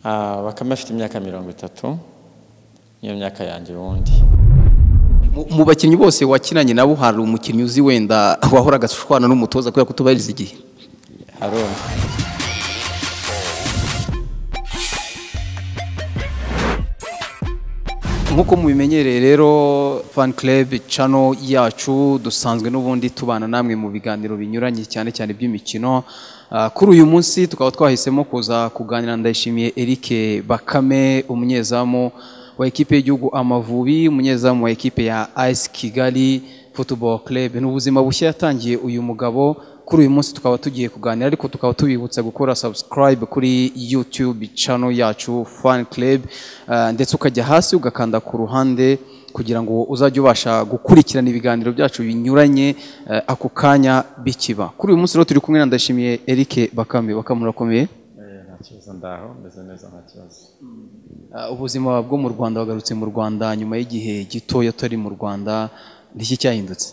Bakame afite imyaka 30, niyo myaka yanjye wundi. Mu bakinnyi bose wakinanye nabo hari umukinnyi uzi wenda wahoraga ashwana n'umutoza kubera kutubahiriza igihe? Haruna. Nkuko mubimenyereye rero Fan Club channel yacu dusanzwe n'ubundi tubana namwe mu biganiro binyuranye cyane cyane by'imikino. Kuri uyu munsi tukaba twahisemo kuza kuganira Ndayishimiye Eric Bakame, umunyezamu wa ekipe y'igihugu Amavubi, umunyezamu wa ekipe ya AS Kigali Football Club. N'ubuzima bushya yatangiye uyu mugabo. Kuri uyu munsi tukaba tugiye kuganira, ariko tukaba tubibutsa gukora subscribe kuri YouTube channel yacu Fan Club, ndetse ukajya hasi ugakanda ku ruhande kugira ngo uzajye ubasha gukurikirana ibiganiro byacu binyuranye ako kanya bikiba. Kuri uyu munsi rero turi kumwe na Ndayishimiye Eric Bakame. Bakame urakomeye? Nta kibazo ndaho, meze neza nta kibazo. Ubuzima bwo mu Rwanda, wagarutse mu Rwanda nyuma y'igihe gitoya utari mu Rwanda, n'iki cyahindutse?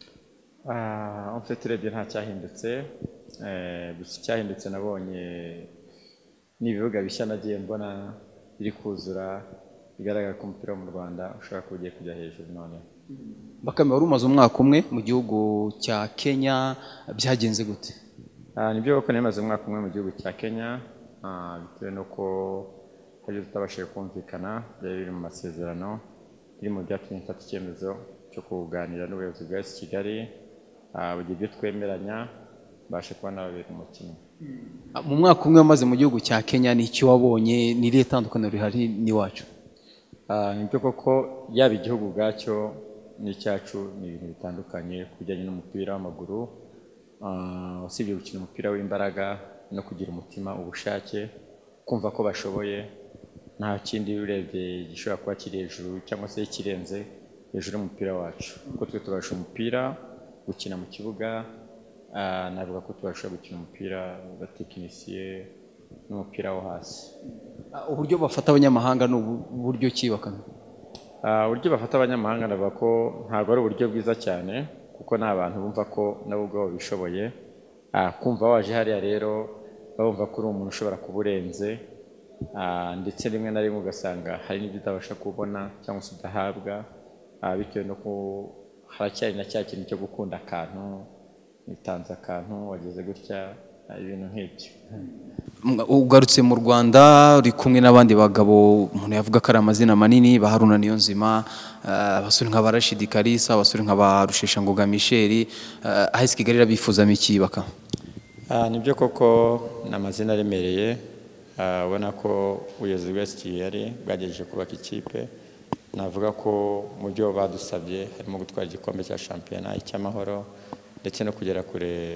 En fait urebye nta cyahindutse, gusa cyahindutse nabonye n'ibibuga bishya nagiye mbona biri kuzura, bigaragara ko umupira wo mu Rwanda ushobora kuba ugiye kujya hejuru none. Bakame, wari umaze umwaka umwe mu gihugu cya Kenya, byagenze gute? Nibyo koko namaze umwaka umwe mu gihugu cya Kenya, bitewe nuko hari tutabashije kumvikana, byari biri mu masezerano, biri mu byatumye mfata icyemezo cyo kuganira n'ubuyobozi bwa AS Kigali, bugiye byo twemeranya bashe kuba nababera umukino. Mu mwaka umwe wamaze mu gihugu cya Kenya, ni iki wabonye? Ni irihe tandukaniro rihari n'iwacu? Nibyo koko yaba igihugu bwacyo n'icyacu ni ibintu bitandukanye ku bijyanye n'umupira w'amaguru. Usibye gukina umupira w'imbaraga no kugira umutima, ubushake, kumva ko bashoboye, nta kindi urebye gishobora kuba kiri hejuru cyangwa se kirenze hejuru y'umupira wacu. Kuko twe tubasha umupira gukina mu kibuga, navuga ko tubasha gukina umupira batekinisiye n'umupira wo hasi. Uburyo bafata abanyamahanga ni uburyo ki Bakame? Uburyo bafata abanyamahanga navuga ko ntabwo ari uburyo bwiza cyane, kuko ni abantu bumva ko nabo ubwabo bishoboye. Kumva waje hariya rero bumva ko uri umuntu ushobora kuba urenze, ndetse rimwe na rimwe ugasanga hari n'ibyo utabasha kubona cyangwa se udahabwa, bitewe no ko haracyari na cya kintu cyo gukunda akantu, nitanze akantu wageze gutya, ibintu nk'ibyo. Ugarutse mu Rwanda uri kumwe n'abandi bagabo umuntu yavuga ko ari amazina manini, ba Haruna Niyonzima, abasore nka Rashid Kalisa, abasore nka ba Rusheshangoga Michel, AS Kigali irabifuzamo iki Bakame? Nibyo koko ni amazina aremereye, ubona ko ubuyobozi bwa AS Kigali bwagejeje kubaka ikipe. Navuga ko mu byo badusabye harimo gutwara igikombe cya shampiyona, icy'amahoro, ndetse no kugera kure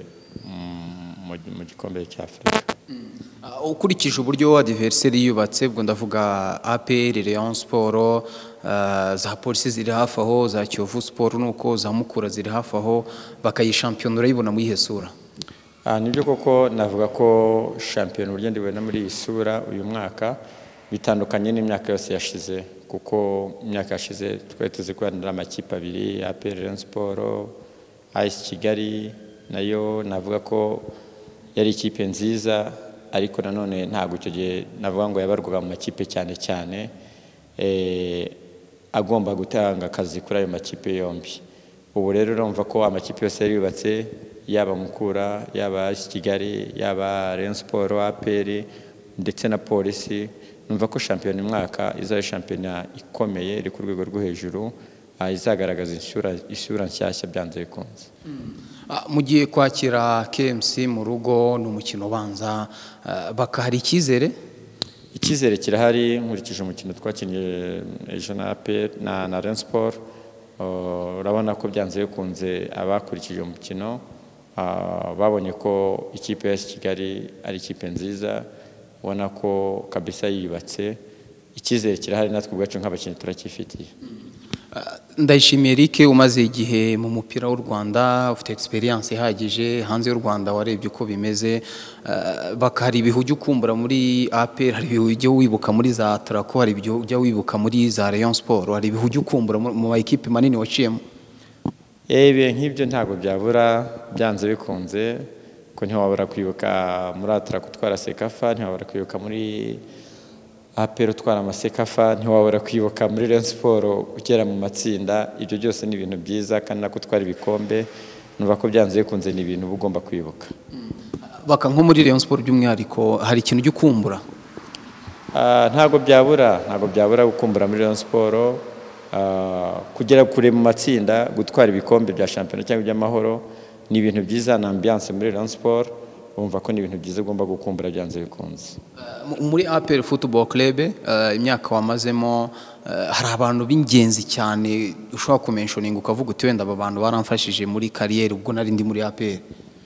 mu gikombe cya Afurika. Ukurikije uburyo adversaire yubatse, ubwo ndavuga APR, Rayon Sport, za Polisi ziri hafi aho, za Kiyovu Sport nuko za Mukura ziri hafi aho, bakayishampiyona urayibona muri ihesura? Nibyo koko navuga ko shampiyona uburyo ndibona muri iyi sura uyu mwaka bitandukanye n'imyaka yose yashize, kuko imyaka yashize twari tuzi ko ari amakipe abiri, APR, Rayon Sport, AS Kigali nayo navuga ko yari ikipe nziza, ariko nanone ntabwo icyo gihe navuga ngo yabarwaga mu makipe cyane cyane, agomba gutanga akazi kuri ayo makipe yombi. Ubu rero urumva ko amakipe yose yari yubatse, yaba Mukura, yaba AS Kigali, yaba Rayon Sport, APR ndetse na Polisi, numva ko shampiyona umwaka izaba shampiyona ikomeye, iri ku rwego rwo hejuru, izagaragaza isura nshyashya byanze bikunze. Mugiye kwakira KMC mu rugo, ni umukino ubanza, bakahari icyizere? Icyizere kirahari, nkurikije umukino twakinnye ejo na APR na Rayon Sport. Urabona ko byanze bikunze abakurikije umukino babonye ko ikipe ya AS Kigali ari ikipe nziza, ubona ko kabisa yiyubatse. Icyizere kirahari, natwe ubwacu nk'abakinnyi turacyifitiye. Ndayishimiye Eric, umaze igihe mu mupira w'u Rwanda, ufite experience ihagije hanze y'u Rwanda, warebye uko bimeze, bakari ibihe ujya ukumbura muri APR, hari ibihe ujya wibuka muri za Traco, hari ibihe ujya wibuka muri za Rayon Sport, hari ibihe ujya ukumbura mu ekipe manini waciyemo? Nk'ibyo ntabwo byabura, byanze bikunze, ko ntiwabura kwibuka muri Traco gutwara Sekafa, ntiwabura kwibuka muri APR utwara amasekafa ntiwabura kwibuka muri Rayon Sport ugera mu matsinda. Ibyo byose ni ibintu byiza, kandi nako utwara ibikombe numva ko byanze bikunze ni ibintu ugomba kwibuka. Baka nko muri Rayon Sport by'umwihariko hari ikintu cyo kumbura? Ntago byabura gukumbura muri Rayon Sport, kugera kure mu matsinda, gutwara ibikombe bya shampiyona cyangwa by'amahoro ni ibintu byiza, na ambiance muri Rayon Sport umva ko ni ibintu byiza ugomba gukumbura byanze bikunze. Muri APR Football Club imyaka wamazemo, hari abantu b'ingenzi cyane ushobora kumentioninga ukavuga uti wenda aba bantu baramfashije muri kariyeri ubwo nari ndi muri APR?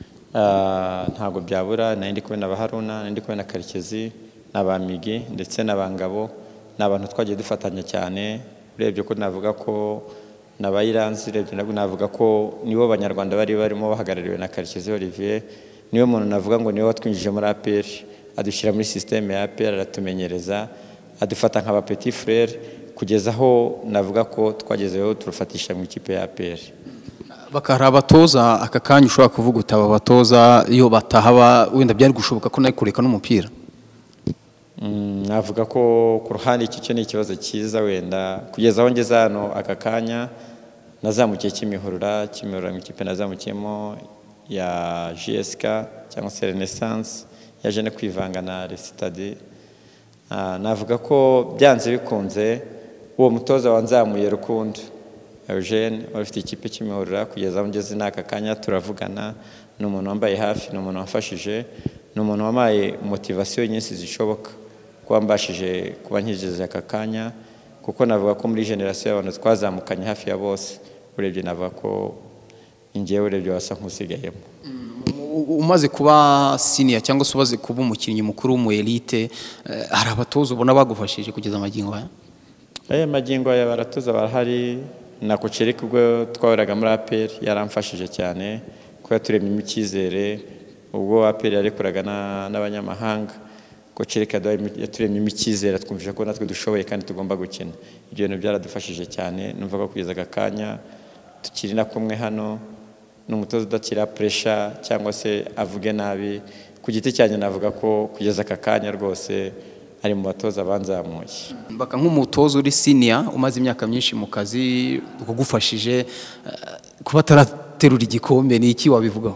Ntago byabura, nari ndi kubona Haruna, nari ndi kubona Karekezi, n'abamigi ndetse n'abangabo, n'abantu twagiye dufatanya cyane. Urebye ko navuga ko n'abayiranzi, urebye navuga ko nibo banyarwanda bari barimo bahagarariwe na Karekezi Olivier, niwe muntu navuga ngo niwe watwinjije muri APR, adushyira muri systeme ya APR, aratumenyereza, adufata nk'aba petit frère, kugeza aho navuga ko twagezeho turufatisha mu ikipe ya APR. Bakara abatoza aka kanya ushobora kuvuga utaba abatoza iyo batahaba wenda byari gushoboka ko nayo kureka n'umupira? Navuga ko ku ruhande iki cyo ni ikibazo cyiza, wenda kugeza aho ngeze hano aka kanya nazamukiye Kimihurura mu ikipe nazamukiyemo ya GSK cyangwa se Renaissance, yaje no kwivanga na Resitade. Navuga ko byanze bikunze uwo mutoza wanzamuye Rukundo Eugene ufite ikipe Kimihurura, kugeza aho ngeze n'aka kanya turavugana, ni umuntu wambaye hafi, ni umuntu wafashije, ni umuntu wamaye motivation nyinshi zishoboka kuba mbashije kuba nkigeze aka kanya, kuko navuga ko muri generation y'abantu twazamukanye hafi ya bose, urebye navuga ko ingewe urebye wasa nk'usigayemo. Umaze kuba senior cyangwa se umaze kuba umukinnyi mukuru mu elite, hari abatoza ubona bagufashije kugeza amagingo aya? Magingo aya baratoza barahari, na Kochereka ubwo twahoraga muri APR yaramfashije cyane, ko yaturemye icyizere ubwo APR yarekuraga n'abanyamahanga. Kochereka yaturemye icyizere, twumvise ko natwe dushoboye kandi tugomba gukina. Ibyo bintu byaradufashije cyane, numva ko kugeza aka kanya tukiri na kumwe hano, n'umutoza udakira pressure cyangwa se avuge nabi. Ku giti cyanjye navuga ko kugeza aka kanya rwose ari mu batoza banzamuye. Baka nk'umutoza uri senior umaze imyaka myinshi mu kazi, ukugufashije kuba ataraterura igikombe, ni iki wabivugaho?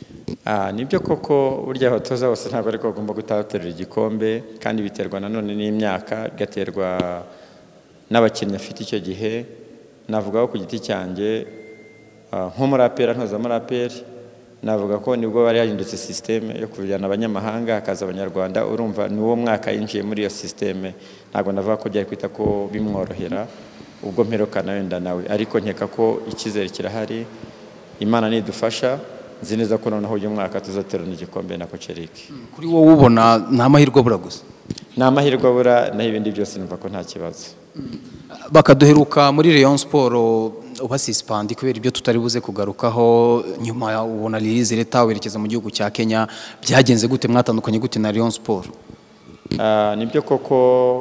Nibyo koko, burya abatoza bose ntabwo ariko bagomba gutaterura igikombe, kandi biterwa nanone n'imyaka, bigaterwa n'abakinnyi afite icyo gihe. Navuga ko ku giti cyanjye nko muri APR, ntoza muri APR, navuga ko nibwo bari yahindutse systeme yo kujyana abanyamahanga hakaza abanyarwanda, urumva ni wo mwaka yinjiye muri iyo systeme. Ntabwo navuga ko byari kwita ko bimworohera ubwo mperukana wenda nawe, ariko nkeka ko icyizere kirahari, Imana nidufasha, nzi neza ko noneho uyu mwaka tuzaterana igikombe na Kochereka. Kuri wowe ubona nta mahirwe abura gusa? Nta mahirwe abura, naho ibindi byose numva ko nta kibazo. Bakaduheruka muri Rayon Sport ubasispandi kubera ibyo tutari buze kugarukaho, nyuma ubona release leta werekeza mu gihugu cya Kenya, byagenze gute, mwatandukanye gute na Rayon Sport? Nibyo koko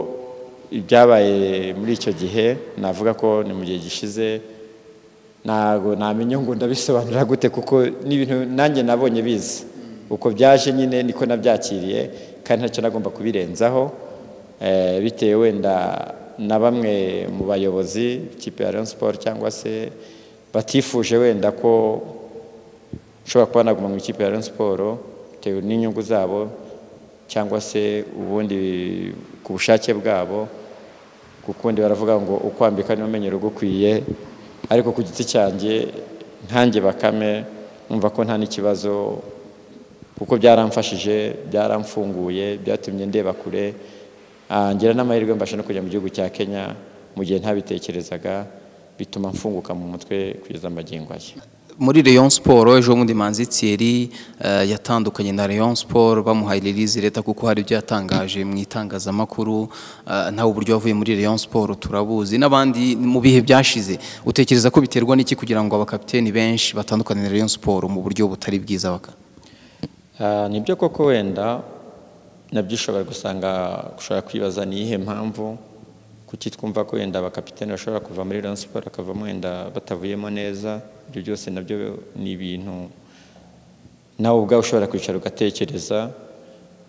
ibyabaye muri icyo gihe, navuga ko ni mu gihe gishize, ntago namenye ngo ndabisobanura gute, kuko n'ibintu nanjye nabonye biza uko byaje, nyine niko nabyakiriye, kandi ntacyo nagomba kubirenzaho, bitewe wenda na bamwe mu bayobozi ikipe ya Rayon Sport cyangwa se batifuje wenda ko nshobora kuba naguma mu ikipe ya Rayon Sport bitewe n'inyungu zabo, cyangwa se ubundi ku bushake bwabo, kukundi baravuga ngo ukwambika niwe umenyera ugukwiye. Ariko ku giti cyanjye nkanjye Bakame numva ko nta n'ikibazo, kuko byaramfashije, byaramfunguye, byatumye ndeba kure, ngira n'amahirwe mbasha no kujya mu gihugu cya Kenya mu gihe ntabitekerezaga, bituma mfunguka mu mutwe kugeza amagingo aya. Muri Rayon Sport ejo bundi Manzi Thierry yatandukanye na Rayon Sport bamuhaye release leta, kuko hari ibyo yatangaje mu itangazamakuru. Nawe uburyo wavuye muri Rayon Sport turabuzi, n'abandi mu bihe byashize. Utekereza ko biterwa n'iki kugira ngo abakapiteni benshi batandukane na Rayon Sport mu buryo butari bwiza? Baka nibyo koko, wenda nabyo ushobora kwibaza ni iyihe mpamvu, kuki twumva ko wenda abakapiteni bashobora kuva muri Rayon Sport akavamo wenda batavuyemo neza. Ibyo byose nabyo ni ibintu nawe ubwawe ushobora kwicara ugatekereza,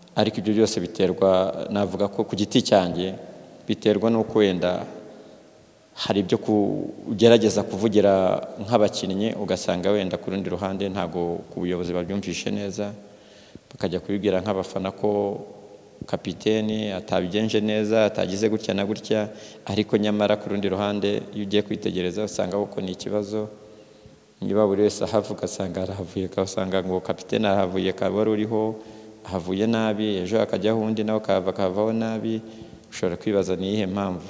ariko ibyo byose biterwa, navuga ko ku giti cyanjye biterwa n'uko wenda hari ibyo kugerageza kuvugira nk'abakinnyi ugasanga wenda ku rundi ruhande ntago ku buyobozi babyumvishe neza, bakajya kubibwira nk'abafana ko kapiteni atabigenje neza, atagize gutya na gutya, ariko nyamara ku rundi ruhande iyo ugiye kwitegereza usanga ko ni ikibazo. Niba buri wese ahavuga asanga arahavuye, ukasanga ngo kapiteni arahavuye wari uriho ahavuye nabi, ejo akajyaho undi nawe akavaho nabi, ushobora kwibaza ni iyihe mpamvu.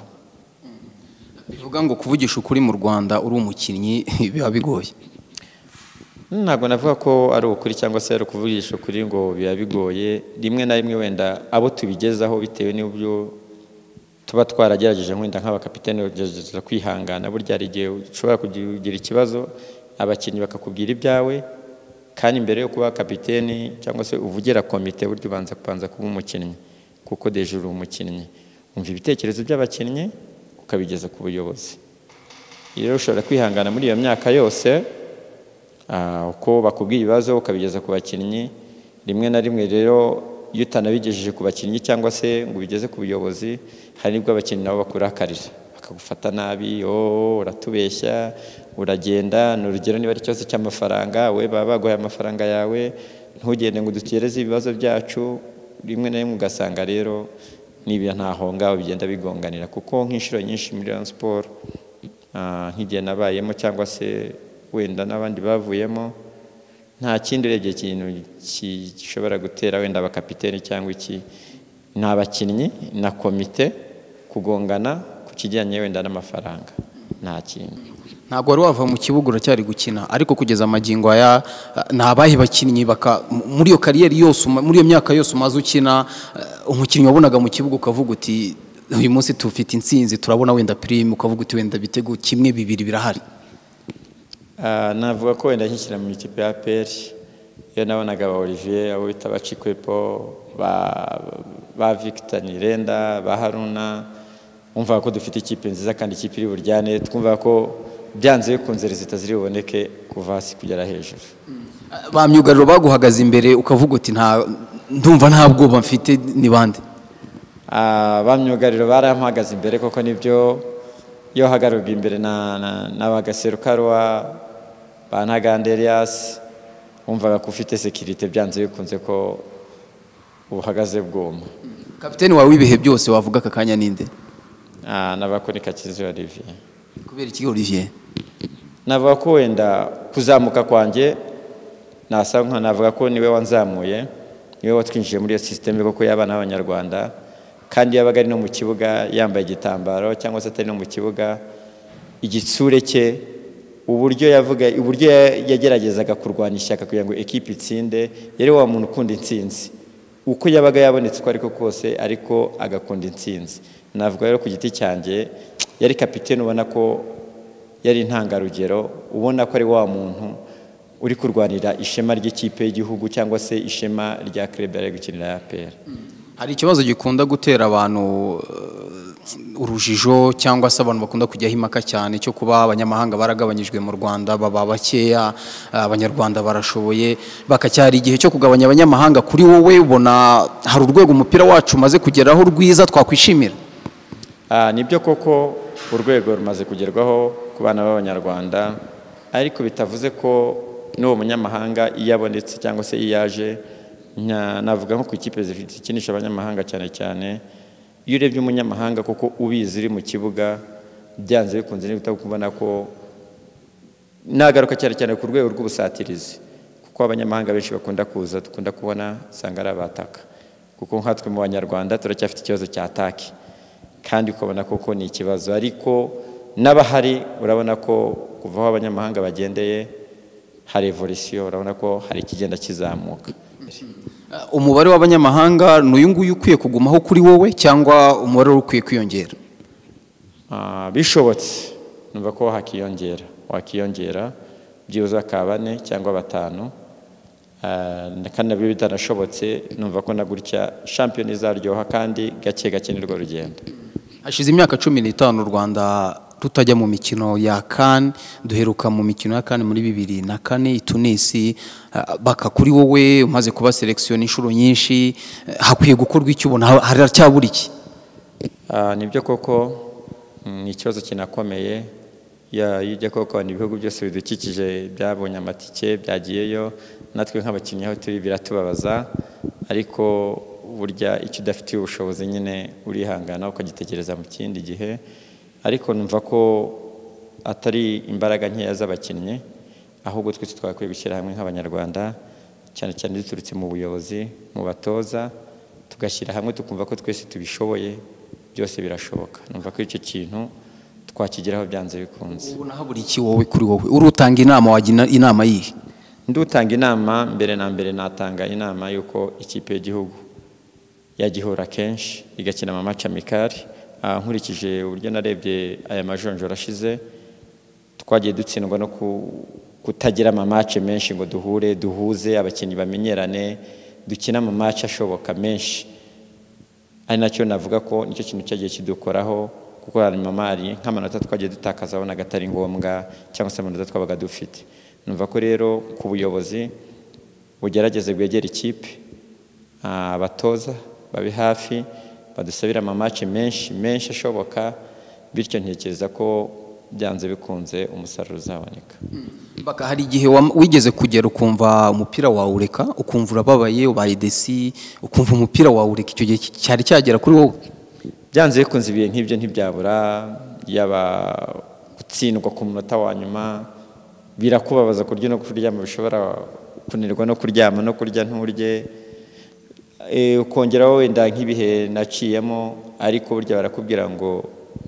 Bivuga ngo kuvugisha ukuri mu Rwanda uri umukinnyi biba bigoye. Ntabwo navuga ko ari ukuri cyangwa se ari ukuvugisha ukuri ngo biba bigoye. Rimwe na rimwe wenda abo tubigezaho bitewe n'ibyo tuba twaragerageje, wenda nk'abakapiteni bagerageza kwihangana. Burya hari igihe ushobora kugira ikibazo abakinnyi bakakubwira ibyawe, kandi mbere yo kuba kapiteni cyangwa se uvugira komite burya ubanza kuba umukinnyi, kuko deje uri umukinnyi, umva ibitekerezo by'abakinnyi ukabigeza ku buyobozi. Rero ushobora kwihangana muri iyo myaka yose, uko bakubwiye ibibazo ukabigeza ku bakinnyi. Rimwe na rimwe rero iyo utanabigejeje ku bakinnyi cyangwa se ngo ubigeze ku buyobozi, hari nibwo abakinnyi nabo bakurakarira, bakagufata nabi, uratubeshya, uragenda. Ni urugero, niba ari ikibazo cy'amafaranga, we baba baguhaye amafaranga yawe, ntugende ngo dukereze ibibazo byacu. Rimwe na rimwe ugasanga rero n'ibyo ntaho ngaho bigenda bigonganira, kuko nk'inshuro nyinshi muri Rayon Sport nk'igihe nabayemo cyangwa se wenda n'abandi bavuyemo, nta kindi urebye ikintu gishobora gutera wenda abakapiteni cyangwa iki, ni abakinnyi na komite kugongana ku kijyanye wenda n'amafaranga, nta kindi. Ntabwo wari wava mu kibuga uracyari gukina, ariko kugeza amagingo aya nabahe bakinnyi muri iyo kariyeri yose, muri iyo myaka yose umaze ukina, umukinnyi wabonaga mu kibuga ukavuga uti uyu munsi tufite intsinzi, turabona wenda prime, ukavuga uti wenda ibitego 1-2 birahari? Navuga ko wenda nkishyira mu ikipe ya APR, iyo nabonaga ba Olivier, abo bita Bacikwepo, ba Victor Nirenda, ba Haruna, umva ko dufite ikipe nziza kandi ikipe iri buryane, twumva ko byanze bikunze rezita ziri buboneke kuva hasi kugera hejuru. Ba myugariro baguhagaze imbere ukavuga uti ndumva nta bwoba mfite, ni bande? Ba myugariro barampagaze imbere koko, nibyo. Iyo hagaruka imbere na Bagaserukarwa, ba Ntaganda Elias, umvaga ko ufite sekirite, byanze bikunze ko uhagaze bwoma. Kapiteni wawe w'ibihe byose wavuga aka kanya ninde? Navuga ni Kakizi Olivier. Kubera iki Olivier? Navuga ko wenda kuzamuka kwanjye navuga ko niwe wanzamuye, niwe watwinjiye muri iyo systeme koko y'abana b'Abanyarwanda, kandi yabaga ari no mu kibuga yambaye igitambaro cyangwa se atari no mu kibuga, igitsure cye, uburyo yageragezaga kurwanya ishyaka kugira ngo equipe itsinde, yari wa muntu ukunda intsinzi. Uko yabaga yabonetse uko ariko kose, ariko agakunda intsinzi. Navuga rero ku giti cyanjye yari kapiteni ubona ko yari intangarugero, ubona ko ari wa muntu uri kurwanira ishema ry'ikipe y'igihugu cyangwa se ishema rya club yari gukinira APR. Hari ikibazo gikunda gutera abantu urujijo cyangwa se abantu bakunda kujyaho impaka cyane cyo kuba abanyamahanga baragabanyijwe mu Rwanda, baba bakeya, abanyarwanda barashoboye, bakacyari igihe cyo kugabanya abanyamahanga. Kuri wowe ubona hari urwego umupira wacu umaze kugeraho rwiza twakwishimira? Nibyo koko urwego rumaze kugerwaho ku bana b'Abanyarwanda, ariko bitavuze ko n'uwo munyamahanga iyo abonetse cyangwa se iyo yaje, navuga nko ku ikipe zikinisha abanyamahanga cyane cyane, iyo urebye umunyamahanga koko ubizi uri mu kibuga, byanze bikunze n'ibitabo kubona ko nagaruka cyane ku rwego rw'ubusatirizi, kuko abanyamahanga benshi bakunda kuza, dukunda kubona usanga ari abataka, kuko nkatwe mu Banyarwanda turacyafite ikibazo cya ataki, kandi ukabona koko ni ikibazo. Ariko n'abahari urabona ko kuva aho abanyamahanga bagendeye hari evolution, urabona ko hari ikigenda kizamuka. Umubare w'abanyamahanga n'uyu nguyu ukwiye kugumaho kuri wowe cyangwa umubare ukwiye kwiyongera? Bishobotse numva ko wakiyongera byibuze akaba 4 cyangwa 5, kandi nabyo bitanashobotse numva ko na gutya champion izaryoha kandi gake nirwo rugendo. Hashize imyaka 15 u Rwanda tutajya mu mikino ya CAN, duheruka mu mikino ya CAN muri 2004 i Tunisi, baka kuri wowe umaze kuba selection inshuro nyinshi, hakwiye gukorwa iki ubona haracyabura iki? Nibyo koko ni ikibazo kinakomeye yijya koko ibihugu byose bidukikije byabonye amatike byagiyeyo, natwe nk'abakinnyi aho turi biratubabaza, ariko burya icyo udafitiye ubushobozi nyine urihangana ukagitekereza mu kindi gihe. Ariko numva ko atari imbaraga nkeya z'abakinnyi, ahubwo twese twakwiye gushyira hamwe nk'abanyarwanda, cyane cyane duturutse mu buyobozi, mu batoza, tugashyira hamwe tukumva ko twese tubishoboye, byose birashoboka. Numva ko icyo kintu twakigeraho byanze bikunze. Ubona habura iki wowe kuri wowe? Urutanga inama, wagina inama yihe? Ndutanga inama, mbere na mbere natanga inama yuko ikipe y'igihugu yagihora kenshi igakina ama match amical. Nkurikije uburyo narebye aya majonjora ashize, twagiye dutsindwa no kutagira ama match menshi ngo duhuze abakinnyi bamenyerane, dukina ama match ashoboka menshi. Ari nacyo navuga ko nicyo kintu cyagiye kidukoraho, kuko hari mamari nk'amanota twagiye dutakaza abona gatari ngombwa cyangwa se amanota twabaga dufite. Numva ko rero ku buyobozi bugerageze bwegera ikipe, abatoza babi hafi, badusabira ama match menshi ashoboka, bityo ntekereza ko byanze bikunze umusaruro uzaboneka. Baka hari igihe wigeze kugera ukumva umupira wawureka, ukumva urababaye, ubaye desi, ukumva umupira wawureka, icyo gihe cyari cyagera kuri wowe? Byanze bikunze ibihe nk'ibyo ntibyabura, yaba gutsindwa ku munota wa nyuma, birakubabaza kurya no kuryama, bishobora kunirwa no kuryama no kurya nturye, ukongeraho wenda nk'ibihe naciyemo. Ariko burya barakubwira ngo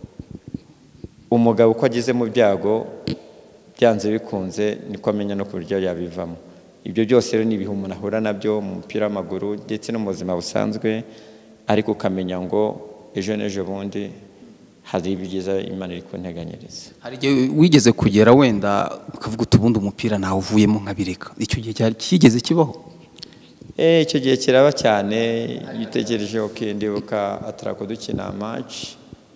umugabo uko ageze mu byago byanze bikunze niko amenya no kurya yabivamo. Ibyo byose rero ni ibihe umuntu ahura nabyo mu mupira w'amaguru ndetse no mu buzima busanzwe, ariko ukamenya ngo ejo n'ejo bundi hari ibyiza Imana iri kunteganyiriza. Hari igihe wigeze kugera wenda ukavuga utubundi umupira nawe uvuyemo nkabireka, icyo gihe kigeze kibaho? Icyo gihe kiraba cyane, yitegereje ndibuka atarako dukina match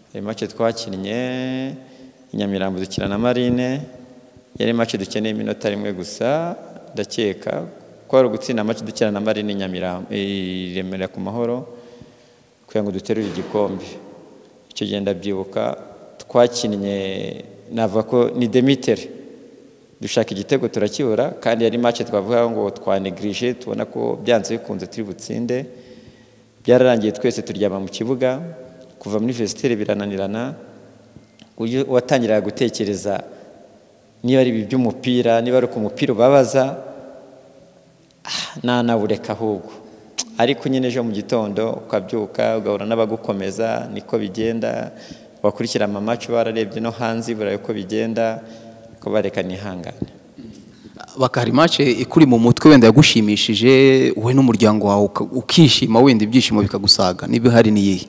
twakinnye i Nyamirambo dukina na Marine, yari match dukeneye iminota rimwe gusa, ndakeka ko ari gutsinda match dukina na Marine Nyamirambo Remera ku Mahoro kugira ngo duterure igikombe. Icyo gihe ndabyibuka twakinnye, navuga ko ni demitere, dushaka igitego turakibura, kandi yari match twavuga ngo twaneglige, tubona ko byanze bikunze turi butsinde. Byararangiye twese turyama mu kibuga, kuva muri vestiaire birananirana, watangiraga gutekereza niba ari iby'umupira, niba ari ku mupira ubabaza, nawureka ahubwo. Ariko nyine ejo mu gitondo ukabyuka ugahura n'abagukomeza, niko bigenda, wakurikira ama match bararebye no hanze buraye ko bigenda, ko bareka nihangane. Bakari match ikuri mu mutwe wenda yagushimishije wowe n'umuryango wawe ukishima, wenda ibyishimo bikagusaga, niba hari niyihe?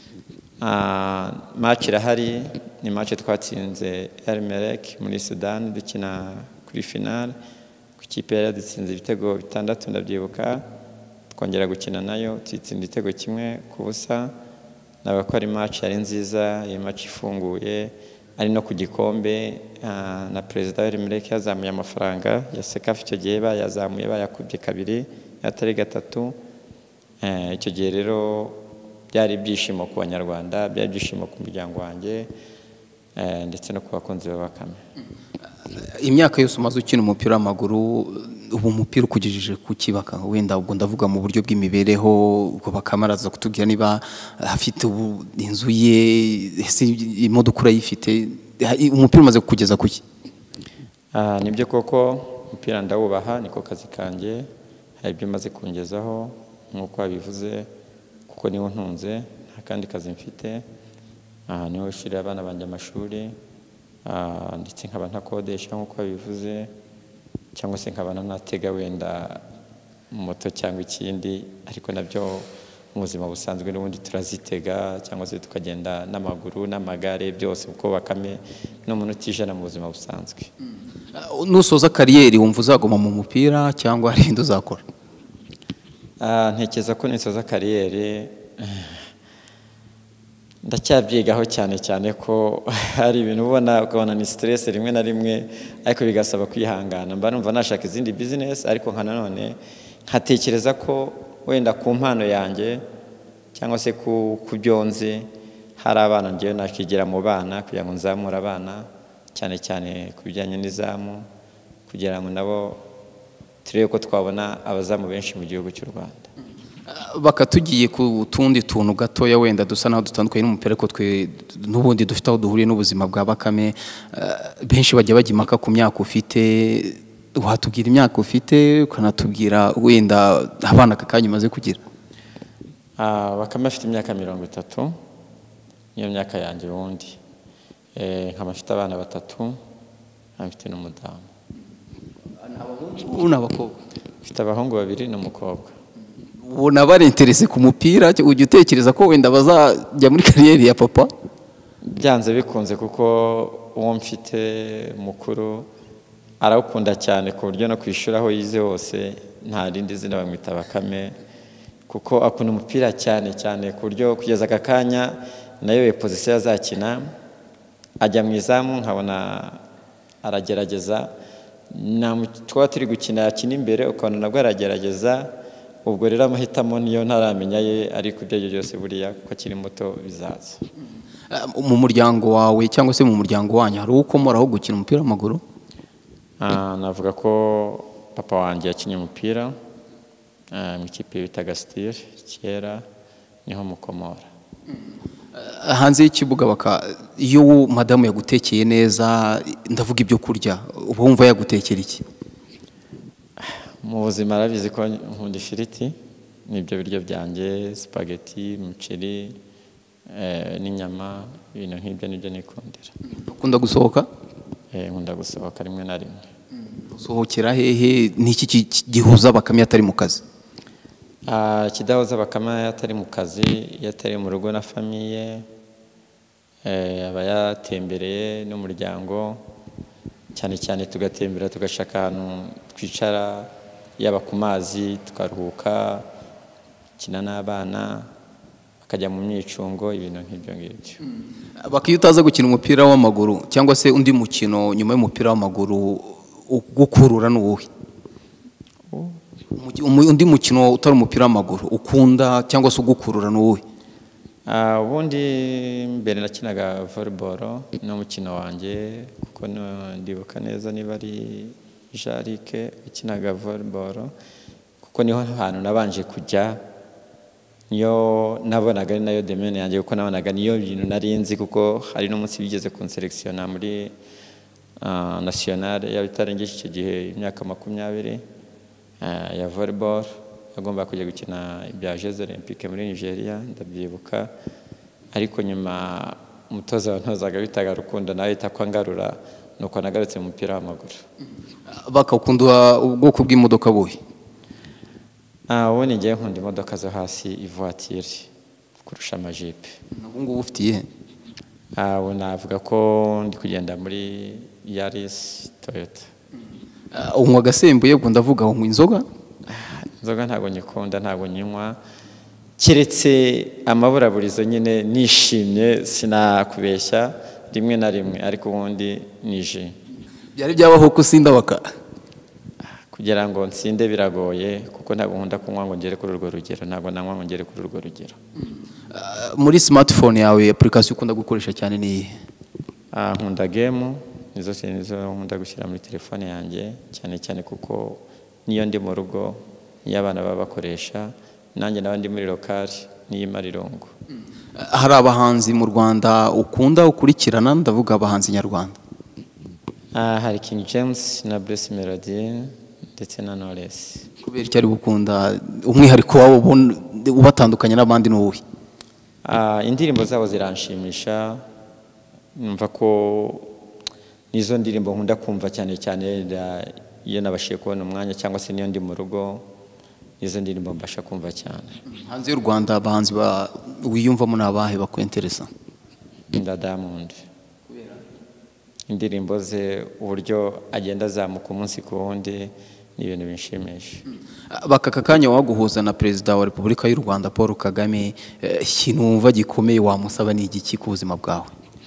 Match irahari, ni match twatsinze El Merreikh muri Sudan dukina kuri finale, ku kipe yadutsinze ibitego 6 ndabyibuka, twongera gukina nayo twitsinda igitego 1-0. Nabako ari match yari nziza, iyi match ifunguye, ari no ku gikombe. Na perezida El Merreikh yazamuye amafaranga ya Sekafa, icyo gihe bayazamuye bayakubye 2 atari 3. Icyo gihe rero byari ibyishimo ku banyarwanda, byari ibyishimo ku muryango wanjye, ndetse no ku bakunzi ba Bakame. Imyaka yose umaze ukina umupira w'amaguru, ubu umupira ukugejeje ku kibaka, wenda ubwo ndavuga mu buryo bw'imibereho, ubwo Bakame araza kutubwira niba afite inzu ye, imodoka urayifite, umupira umaze kugeza kuki? Nibyo koko umupira ndawubaha, niko kazi kanjye, hari ibyo maze kungezaho nk'uko wabivuze, kuko niwo ntunze, nta kandi kazi mfite. Niho ushirira abana banjye amashuri, ndetse nkaba ntakodesha nk'uko wabivuze, cyangwa se nkaba natega wenda moto cyangwa ikindi, ariko nabyo mu buzima busanzwe n'ubundi turazitega, cyangwa se tukagenda n'amaguru n'amagare, byose uko Bakame n'umuntu utijana mu buzima busanzwe. Nusoza kariyeri wumva uzaguma mu mupira cyangwa hari ibindi uzakora? Ntekereza ko nisoza kariyeri ndacyabyigaho cyane ko hari ibintu ubona ukabona ni stress rimwe na rimwe ariko bigasaba kwihangana. Mba numva nashaka izindi business ariko nka nanone nkatekereza ko wenda ku mpano yanjye cyangwa se ku byonzi hari abana ngiye nakigira mu bana kugira ngo nzamure abana cyane ku bijyanye n'izamu kugira ngo nabo turebe ko twabona abazamu benshi mu gihugu cy'u Rwanda. Bakatugiye ku tundi tuntu gatoya wenda dusa naho dutandukanye n'umupira ko twe n'ubundi dufite aho duhuriye n'ubuzima bwa Bakame. Benshi bajya bajya impaka ku myaka ufite, watubwira imyaka ufite ukanatubwira wenda abana kakanya umaze kugira? Bakame afite imyaka 30, niyo myaka yanjye wundi. Nkaba mfite abana 3, mfite n'umudamu. N'abakobwa? Mfite abahungu 2 n'umukobwa. Ubona bari interese ku mupira, ujya utekereza ko wenda bazajya muri kariyeri ya papa? Byanze bikunze kuko uwo mfite mukuru arawukunda cyane ku buryo no kwishura aho yize hose nta rindi zina bamwita Bakame kuko akunda umupira cyane ku buryo kugeza aka kanya nayo position azakina ajya mu izamu nkabona aragerageza twaba turi gukina yakina imbere ukabona nabwo aragerageza. Ubwo rero amahitamo niyo ntaramenya ye ariko ibyo byose buriya ko akiri muto bizaza. Mu muryango wawe cyangwa se mu muryango wanyu hari ukomoraho gukina umupira w'amaguru? Navuga ko papa wanjye yakinnye umupira mu ikipe bitaga Steel kera niho mukomora. Hanze y'ikibuga iyo madamu yagutekeye neza ndavuga ibyo kurya uba wumva yagutekera iki? Mu buzima arabizi ko nkunda ifiriti n'ibyo biryo byanjye, spaghetti, umuceri n'inyama, ibintu nk'ibyo nibyo nikundira. Ukunda gusohoka? Nkunda gusohoka rimwe na rimwe. Usohokera hehe? Niki gihuza Bakame atari mu kazi? Kidahuza Bakame atari mu kazi, yatari mu rugo na famiye, aba yatembereye n'umuryango cyane tugatembera tugashaka ahantu twicara yaba ku mazi tukaruhuka kina n'abana bakajya mu myicungo ibintu nk'ibyo ngibyo. Bakiyo utaza gukina umupira w'amaguru cyangwa se undi mukino nyuma y'umupira w'amaguru gukurura n'uwuhe? Undi mukino utari umupira w'amaguru ukunda cyangwa se ugukurura n'uwuhe? Ubundi mbere nakinaga volleyball n'umukino wanjye kuko ndibuka neza niba ari Jarike ukinaga volleyball kuko niho hantu nabanje kujya, niyo nabonaga ari nayo domaine yanjye kuko nabonaga niyo bintu narinzi kuko hari n'umunsi bigeze kunselektiona muri national y'abitarengeje icyo gihe imyaka 20 ya volleyball agomba kujya gukina ibya Jeux Olympiques muri Nigeria ndabyibuka. Ariko nyuma umutoza wantozaga bitaga Rukundo nawe itakwangarura nuko nagarutse mu mupira w'amaguru. Bakakunda ubwoko bw'imodoka buhe? Ubundi ngiye nkunda imodoka zo hasi ivoiture kurusha amajipe. Ngubu ufitiye? Navuga ko ndi kugenda muri Yaris Toyota. Unywa agasembuye ubwo ndavuga unywa inzoga? Inzoga ntabwo nyikunda, ntabwo nyinywa keretse amaburaburizo nyine nishimye sinakubeshya rimwe na rimwe ariko ubundi nije. Byari byabaho kusinda kugira ngo nsinde biragoye kuko ntabwo nkunda kunywa ngo ngere kuri urwo rugero, ntabwo nanywa ngo ngere kuri urwo rugero. Muri smartphone yawe application ukunda gukoresha cyane ni iyihe? Nkunda game, nizo nkunda gushyira muri telefone yanjye cyane kuko niyo ndi mu rugo niyo abana baba bakoresha nanjye n'abandi muri lokali n'iyimara irungu. Hari abahanzi mu Rwanda ukunda ukurikirana ndavuga abahanzi nyarwanda? Hari King James na Bless Melody ndetse na Knowless. Kubera icyo ari gukunda umwihariko wabo ubatandukanya n'abandi n'uwuhe? Indirimbo zabo ziranshimisha, numva ko nizo ndirimbo nkunda kumva cyane iyo nabashiye kubona umwanya cyangwa se niyo ndi mu rugo nizo ndirimbo mbasha kumva cyane. Hanze y'u Rwanda abahanzi wiyumvamo n'abahe bakwenteresa? Diamond. Indirimbo ze uburyo agenda azamuka umunsi ku wundi ni ibintu binshimisha. Aka kanya waguhuza na Perezida wa Repubulika y'u Rwanda Paul Kagame, ikintu wumva gikomeye wamusaba ni igiki ku buzima bwawe?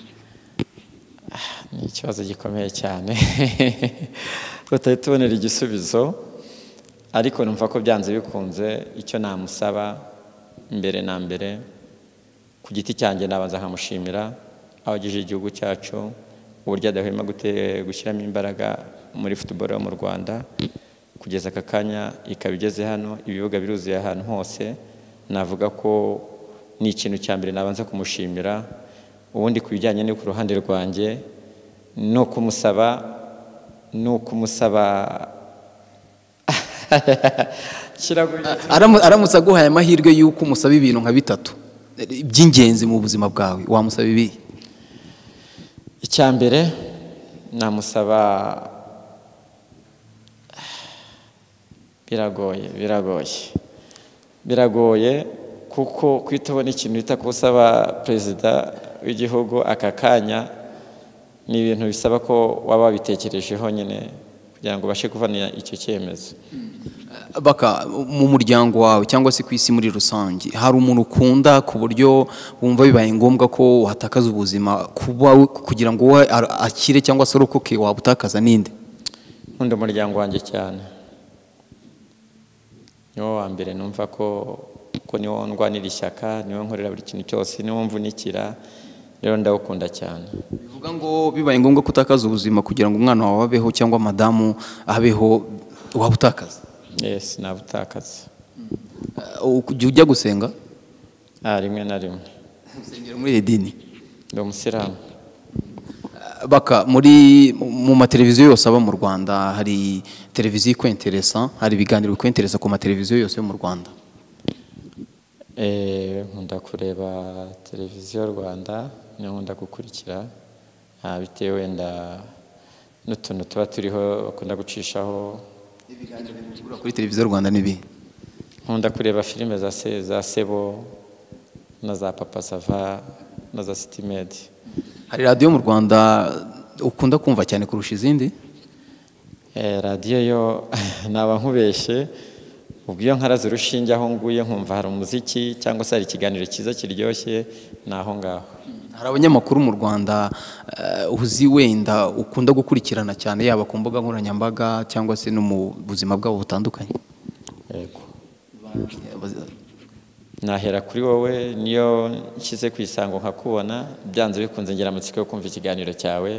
Ni ikibazo gikomeye cyane tutari tubonera igisubizo, ariko numva ko byanze bikunze icyo namusaba mbere na mbere ku giti cyanjye nabanza nkamushimira abagejeje igihugu cyacu uburyo adahwema gushyiramo imbaraga muri football yo mu Rwanda kugeza aka kanya ikaba igeze hano, ibibuga biruzuye ahantu hose. Navuga ko ni ikintu cya mbere nabanza kumushimira. Ubundi ku bijyanye no ku ruhande rwanjye no kumusaba aramutse aguhaye amahirwe y'uko umusaba ibintu nka bitatu by'ingenzi mu buzima bwawe, wamusaba ibi? Icya mbere namusaba, biragoye kuko kwitabona ikintu bita kusaba perezida w'igihugu aka kanya ni ibintu bisaba ko waba wabitekerejeho nyine kugira ngo ubashe kuvana icyo cyemezo. Baka, mu muryango wawe cyangwa se ku isi muri rusange, hari umuntu ukunda ku buryo wumva bibaye ngombwa ko watakaza ubuzima kugira ngo akire cyangwa se arokoke, wabutakaza ninde? Nkunda umuryango wanjye cyane, niwo wa mbere numva ko niwo ndwanira ishyaka, niwo nkorera buri kintu cyose, niwo mvunikira, rero ndawukunda cyane. Bivuga ngo bibaye ngombwa kutakaza ubuzima kugira ngo umwana wawe abeho cyangwa madamu abeho, wabutakaza? Yes, nabutakaza. Ujya gusenga? Rimwe na rimwe. Usengera muri idini? Ndi umusilamu. Baka, mu mateleviziyo yose aba mu Rwanda hari televiziyo ikwenteresa, hari ibiganiro bikwenteresa ku mateleviziyo yose yo mu Rwanda? Nkunda kureba televiziyo Rwanda, niyo nkunda gukurikira, bitewe wenda n'utuntu tuba turiho bakunda gucishaho. Ibiganiro bivugwa kuri televiziyo Rwanda nibi? Nkunda kureba filime za Sebo na za Papa Sava na za City Med. Hari radiyo mu Rwanda ukunda kumva cyane kurusha izindi? Radiyo yo naba nkubeshye, ubwo iyo nkaraze urushinge aho nguye nkumva hari umuziki cyangwa se hari ikiganiro cyiza kiryoshye, naho ngaho. Hari abanyamakuru mu Rwanda uzi wenda ukunda gukurikirana cyane, yaba ku mbuga nkoranyambaga cyangwa se no mu buzima bwabo butandukanye? Yego, nahera kuri wowe, niyo nshyize ku isango nkakubona, byanze bikunze ngira amatsiko yo kumva ikiganiro cyawe.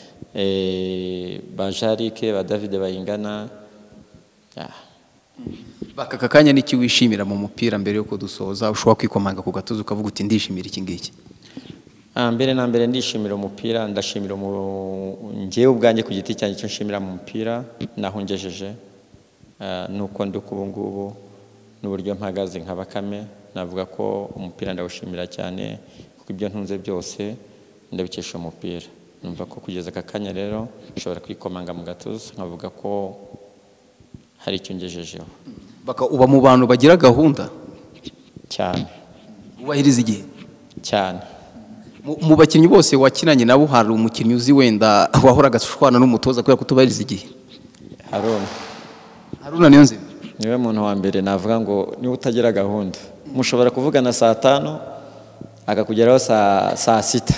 Ba Jarike, ba David Bayingana. Baka, aka kanya niki wishimira mu mupira mbere yuko dusoza, ushobora kwikomanga ku gatuza ukavuga uti ndishimira iki ngiki? Mbere na mbere ndishimira umupira, ndashimira njyewe ubwanjye ku giti cyanjye cyo nshimira mu mupira naho ngejeje, nuko ndi ubu ngubu n'uburyo mpagaze nka Bakame. Navuga ko umupira ndawushimira cyane kuko ibyo ntunze byose ndabikesha umupira. Numva ko kugeza aka kanya rero nshobora kwikomanga mu gatuza nkavuga ko hari icyo ngejejeho. Baka, uba mu bantu bagira gahunda cyane, ubahiriza igihe cyane. Mu bakinnyi bose wakinanye nabo hari umukinnyi uzi wenda wahoraga ashwana n'umutoza kubera kutubahiriza igihe? Haruna Niyonzima niwe muntu wa mbere navuga ngo niwe utagira gahunda. Mushobora kuvugana saa 5 akakugeraho saa 6.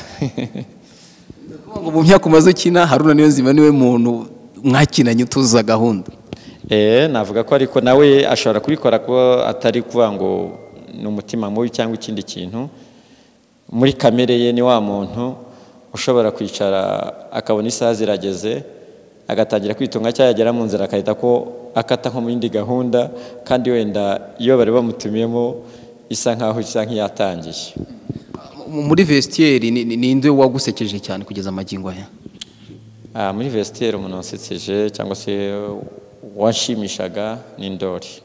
Mu myaka umaze ukina, Haruna Niyonzima niwe muntu mwakinanye utuza gahunda? Navuga ko ariko nawe ashobora kubikora ko atari kuvuga ngo ni umutima mubi cyangwa ikindi kintu. Muri kamere ye ni wa muntu ushobora kwicara akabona isaha zirageze agatangira kwitunga cyangwa yagera mu nzira akahita ko akata nko mu yindi gahunda, kandi wenda iyo bari bamutumiyemo isa nkaho isa nk'iyatangiye. Muri vestiaire ninde wagusekeje cyane kugeza amagingo aya? Muri vestiaire umuntu wasekeje cyangwa se washimishaga ni Ndori.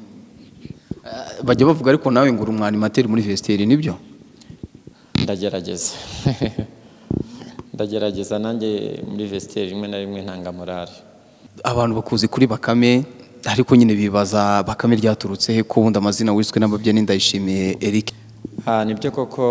Bajya bavuga ariko nawe ngo uri umwanimateri muri vestiaire, nibyo? Ndagerageza nanjye muri vestiaire rimwe na rimwe ntanga morale. Abantu bakuzi kuri Bakame, ariko nyine bibaza Bakame ryaturutse he ko wundi amazina wiswe n'ababyeyi ni Ndayishimiye Eric? Nibyo koko,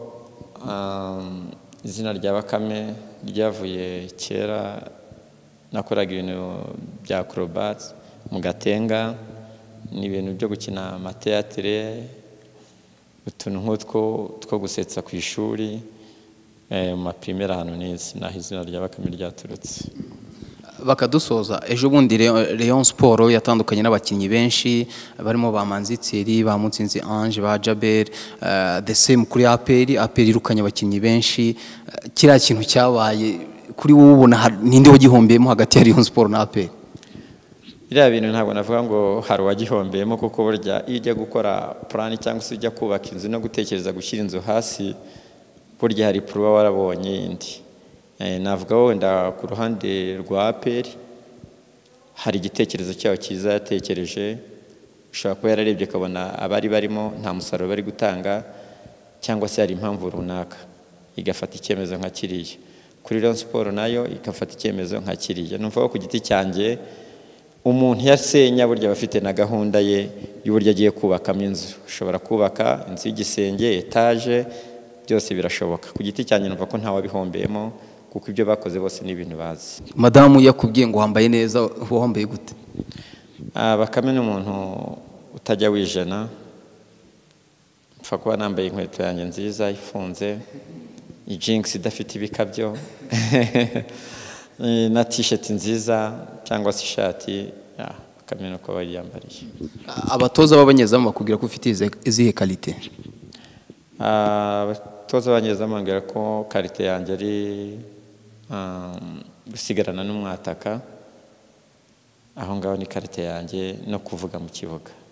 izina rya Bakame ryavuye kera, nakoraga ibintu bya acrobats mu Gatenga, ni ibintu byo gukina amateatire, utuntu nk'utwo two gusetsa ku ishuri, mu maprimere ahantu neza, naho izina rya Bakame ryaturutse. Bakadusoza, ejo bundi Rayon Sport yatandukanye n'abakinnyi benshi barimo ba Manzi Thierry, ba Mutsinzi Ange, ba Jaber, the same kuri APR irukanye abakinnyi benshi. Kiriya kintu cyabaye kuri wowe ubona ninde wagihombeyemo hagati ya Rayon Sport na APR? Biriya bintu ntabwo navuga ngo hari uwagihombeyemo, kuko burya iyo ujya gukora plan cyangwa se ujya kubaka inzu no gutekereza gushyira inzu hasi, burya hari puruba warabonye yindi. Navuga wenda ku ruhande rwa APR hari igitekerezo cyaho cyiza yatekereje, ushobora kuba yararebye akabona abari barimo nta musaruro bari gutanga, cyangwa se hari impamvu runaka igafata icyemezo nka kiriya. Kuri Rayon Sport nayo igafata icyemezo nka kiriya. Numva ko ku giti cyanjye umuntu yasenya burya bafite na gahunda ye y'uburyo agiye kubakamo inzu. Ushobora kubaka inzu y'igisenge, etaje, byose birashoboka. Ku giti cyanjye numva ko nta wabihombeyemo, kuko ibyo bakoze bose ni ibintu bazi. Madamu yakubwiye ngo wambaye neza, wambaye gute? Bakame ni umuntu utajya wijana, mpfa kuba nambaye inkweto yanjye nziza ifunze, jinx idafite ibikabyo na t-shirt nziza cyangwa se ishati, Bakame nuko bari yambariye. Abatoza b'abanyezamu bakubwira ko ufite izihe kalite? Abatoza b'abanyezamu bambwira ko kalite yanjye ari gusigarana n'umwataka, aho ngaho ni kalite yanjye, no kuvuga mu kibuga.